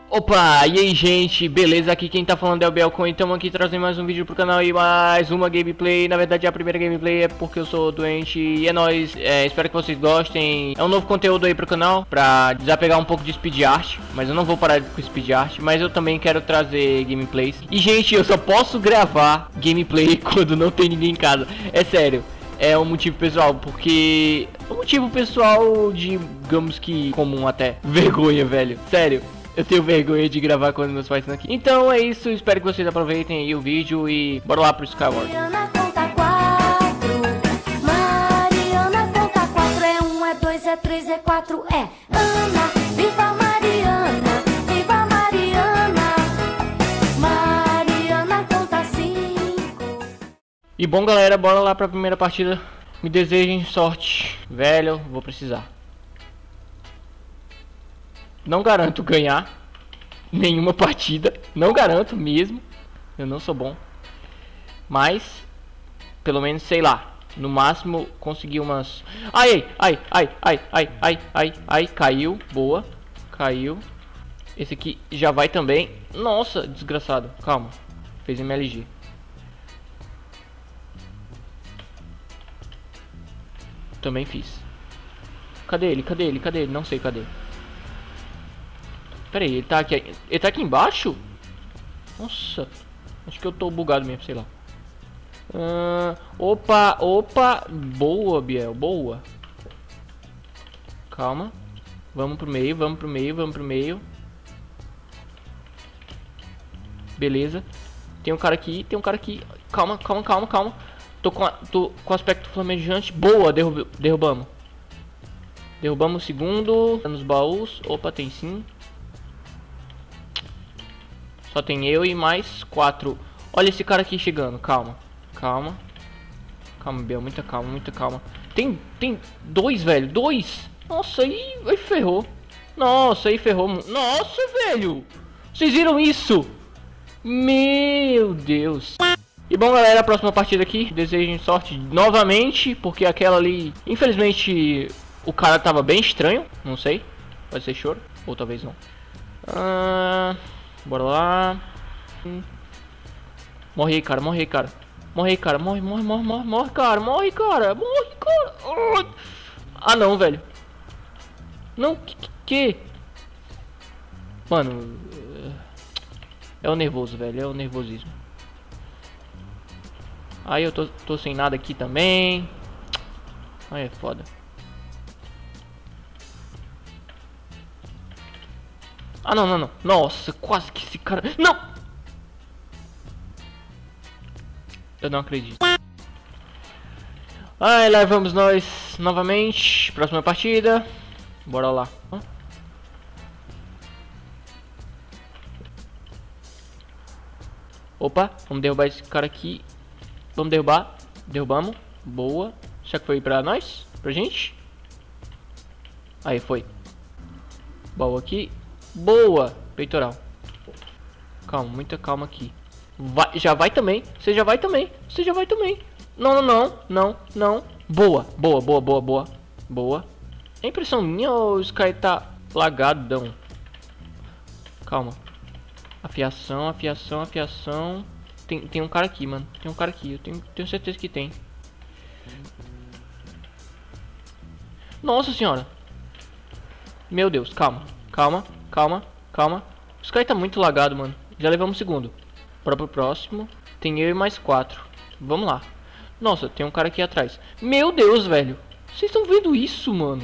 Opa, e aí gente, beleza? Aqui quem tá falando é o Belcon e estamos aqui trazendo mais um vídeo pro canal e mais uma gameplay. Na verdade a primeira gameplay é porque eu sou doente e é nóis, espero que vocês gostem. É um novo conteúdo aí pro canal, pra desapegar um pouco de speed art, mas eu não vou parar com speed art, mas eu também quero trazer gameplays. E gente, eu só posso gravar gameplay quando não tem ninguém em casa, é sério. É um motivo pessoal, porque... um motivo pessoal, digamos que comum até. Vergonha, velho, sério. Eu tenho vergonha de gravar quando meus pais estão aqui. Então é isso, espero que vocês aproveitem aí o vídeo e bora lá pro Skyward. Mariana conta 4. Mariana conta 4. É 1, é 2, é 3, é 4. É Ana, viva Mariana, viva Mariana. Mariana conta 5. E bom galera, bora lá pra primeira partida. Me desejem sorte. Velho, vou precisar. Não garanto ganhar nenhuma partida, não garanto mesmo, eu não sou bom, mas pelo menos sei lá, no máximo conseguir umas... Ai, caiu, boa, caiu. Esse aqui já vai também, nossa, desgraçado, calma, fez MLG. Também fiz. Cadê ele, cadê ele, cadê ele, não sei cadê. Pera aí, ele tá aqui embaixo? Nossa, acho que eu tô bugado mesmo, sei lá. Opa, boa, Biel, boa. Calma. Vamos pro meio, vamos pro meio, vamos pro meio. Beleza. Tem um cara aqui, tem um cara aqui. Calma. Tô com aspecto flamejante. Boa, derrubamos. Derrubamos o segundo. Nos baús. Opa, tem sim. Só tem eu e mais 4. Olha esse cara aqui chegando. Calma. Calma, Biel. Muita calma. Tem 2, velho. 2. Nossa, aí ferrou. Nossa, aí ferrou. Nossa, velho. Vocês viram isso? Meu Deus. E bom, galera, a próxima partida aqui. Desejem sorte novamente. Porque aquela ali... infelizmente, o cara tava bem estranho. Não sei. Pode ser choro. Ou talvez não. Bora lá. Morre aí, cara. Morre, cara. Morre, cara. Ah, não, velho. Não, que? Mano, é o nervoso, velho. É o nervosismo. Aí eu tô sem nada aqui também. Aí é foda. Ah, não. Nossa, quase que esse cara... Não! Eu não acredito. Aí, lá vamos nós novamente. Próxima partida. Bora lá. Opa, vamos derrubar esse cara aqui. Vamos derrubar. Derrubamos. Boa. Será que foi pra nós? Pra gente? Aí, foi. Boa aqui. Boa, peitoral. Calma, muita calma aqui. Já vai também. Você já vai também. Não. Boa. É impressão minha ou o Sky tá lagadão? Calma. Afiação. Tem um cara aqui, mano. Tem um cara aqui. Eu tenho certeza que tem. Nossa senhora. Meu Deus, calma. O Sky tá muito lagado, mano. Já levamos o segundo. Bora pro próximo. Tem eu e mais 4. Vamos lá. Nossa, tem um cara aqui atrás. Meu Deus, velho. Vocês estão vendo isso, mano?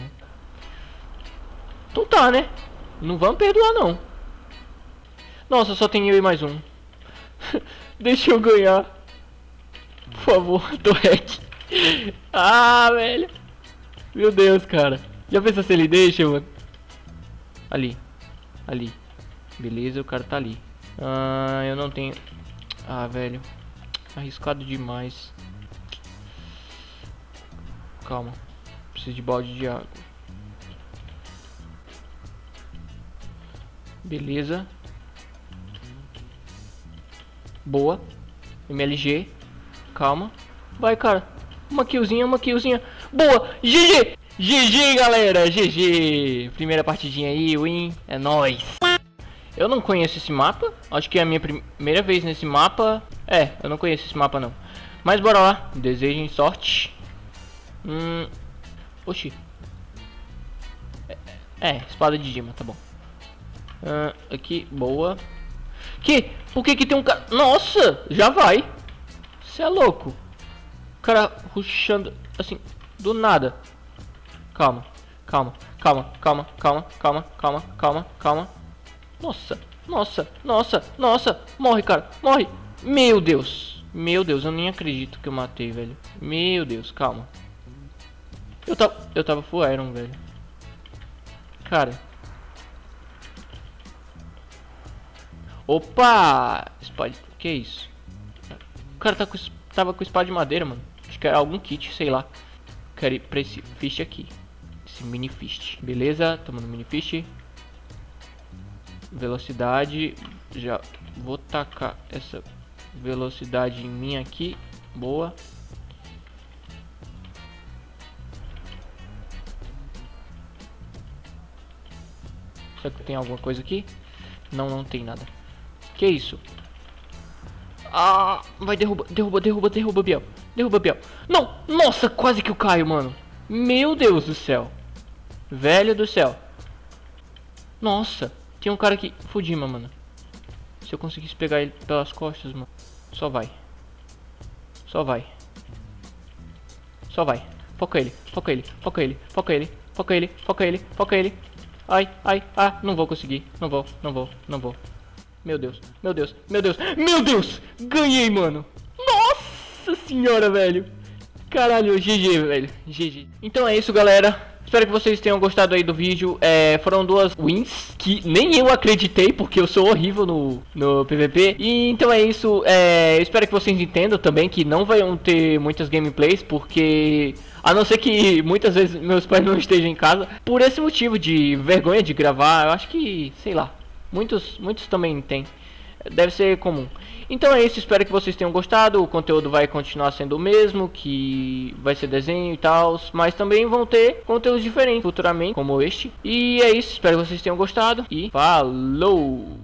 Então tá, né? Não vamos perdoar, não. Nossa, só tem eu e mais um. Deixa eu ganhar. Por favor, tô hack. Ah, velho. Meu Deus, cara. Já pensou se ele deixa, mano? Ali. Beleza, o cara tá ali. Eu não tenho... Ah, velho. Arriscado demais. Calma. Preciso de balde de água. Beleza. Boa. MLG. Calma. Vai, cara. Uma killzinha. Boa. GG, galera. GG. Primeira partidinha aí, win. É nóis. Eu não conheço esse mapa. Acho que é a minha primeira vez nesse mapa. Eu não conheço esse mapa não. Mas bora lá. Desejem sorte. Oxi. Espada de Dima, tá bom. Aqui, boa. Por que tem um cara... Nossa, já vai. Você é louco. O cara rushando assim, do nada. Calma. Nossa. Morre, cara. Morre. Meu Deus, eu nem acredito que eu matei, velho. Meu Deus, calma. Eu tava full iron, velho. Cara. Opa! Que é isso? O cara tava com espada de madeira, mano. Acho que era algum kit, sei lá. Quero ir pra esse fist aqui. Esse mini fist. Beleza, tomando mini fist. Velocidade. Já vou tacar essa velocidade em mim aqui. Boa. Será que tem alguma coisa aqui? Não tem nada. Que isso? Vai, derruba, Biel. Derruba, Biel. Não! Nossa, quase que eu caio, mano. Meu Deus do céu. Velho do céu. Nossa, tem um cara aqui. Fudima, mano. Se eu conseguisse pegar ele pelas costas, mano. Só vai. Foca ele. Ai, não vou conseguir. Não vou. Meu Deus. Ganhei, mano. Nossa senhora, velho. Caralho, GG, velho. GG. Então é isso, galera. Espero que vocês tenham gostado aí do vídeo. Foram 2 wins que nem eu acreditei, porque eu sou horrível no PVP. E então é isso. Espero que vocês entendam também que não vão ter muitas gameplays, porque... A não ser que muitas vezes meus pais não estejam em casa. Por esse motivo de vergonha de gravar, eu acho que, sei lá, muitos também tem. Deve ser comum. Então é isso, espero que vocês tenham gostado. O conteúdo vai continuar sendo o mesmo, que vai ser desenho e tal, mas também vão ter conteúdos diferentes futuramente, como este. E é isso, espero que vocês tenham gostado e falou!